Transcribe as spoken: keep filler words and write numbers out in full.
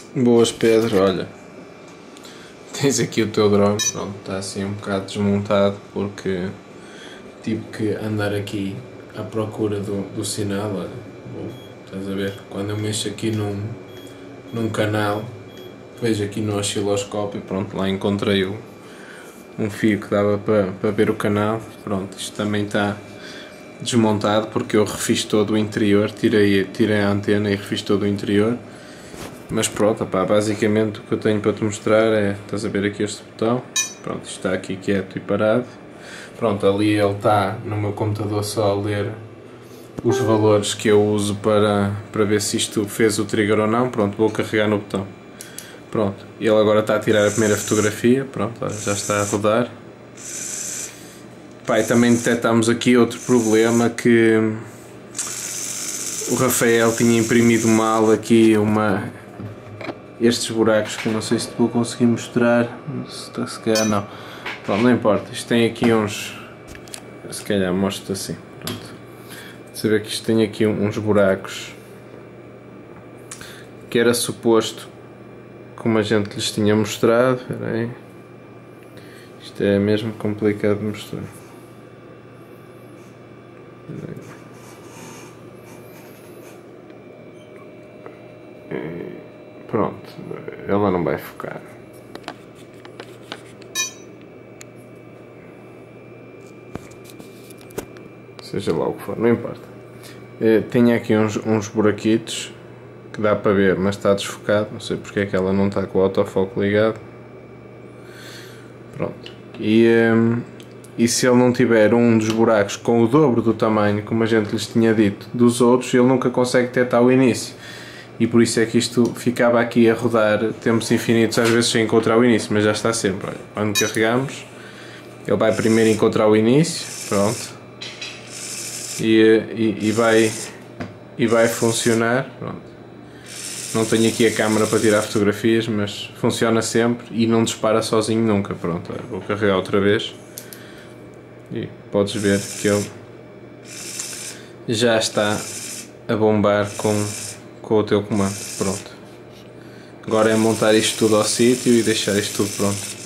Boas, Pedro, olha, tens aqui o teu drone, pronto, está assim um bocado desmontado porque tive que andar aqui à procura do, do sinal, olha, bom, estás a ver, quando eu mexo aqui num, num canal, vejo aqui no osciloscópio, pronto, lá encontrei o, um fio que dava para, para ver o canal, pronto, isto também está desmontado porque eu refiz todo o interior, tirei, tirei a antena e refiz todo o interior. Mas pronto, opá, basicamente o que eu tenho para te mostrar é, estás a ver aqui este botão, pronto, está aqui quieto e parado, pronto, ali ele está no meu computador só a ler os valores que eu uso para, para ver se isto fez o trigger ou não, pronto, vou carregar no botão, pronto, e ele agora está a tirar a primeira fotografia, pronto, já está a rodar. Pá, e também detectámos aqui outro problema, que o Rafael tinha imprimido mal aqui uma... estes buracos que eu não sei se te vou conseguir mostrar, se, se calhar não, pronto, não importa, isto tem aqui uns, se calhar mostro assim, pronto, você vê que isto tem aqui uns buracos que era suposto, como a gente lhes tinha mostrado, espera aí, isto é mesmo complicado de mostrar. Pronto, ela não vai focar. Seja lá o que for, não importa. Tenho aqui uns, uns buraquitos que dá para ver, mas está desfocado. Não sei porque é que ela não está com o autofoco ligado. Pronto. E, um, e se ele não tiver um dos buracos com o dobro do tamanho, como a gente lhes tinha dito, dos outros, ele nunca consegue detectar o início. E por isso é que isto ficava aqui a rodar tempos infinitos, às vezes sem encontrar o início, mas já está sempre. Olha, quando carregamos, ele vai primeiro encontrar o início, pronto, e, e, e, vai, e vai funcionar. Pronto. Não tenho aqui a câmera para tirar fotografias, mas funciona sempre e não dispara sozinho nunca. Pronto, olha, vou carregar outra vez e podes ver que ele já está a bombar com com o teu comando. Pronto, agora é montar isto tudo ao sítio e deixar isto tudo pronto.